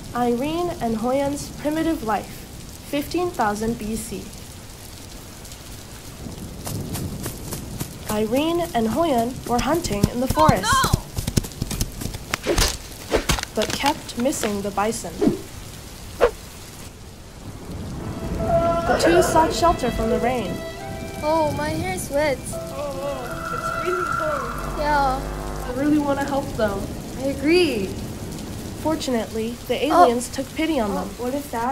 Irene and Hoyeon's primitive life, 15,000 BC. Irene and Hoyeon were hunting in the forest, but kept missing the bison. The two sought shelter from the rain. Oh, my hair is wet. Oh, it's freezing cold. Yeah, I really want to help them. I agree. Fortunately, the aliens took pity on them. What is that?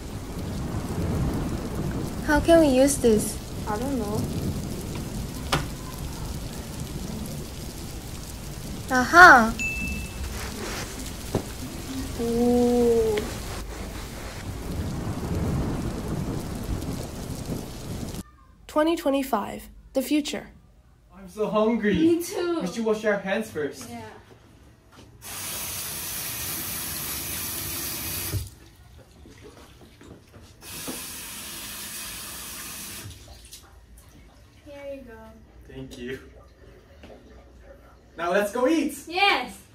How can we use this? I don't know. Aha! Ooh. "2025, the future." I'm so hungry. Me too. We should wash our hands first. Yeah. Here you go. Thank you. Now let's go eat. Yes.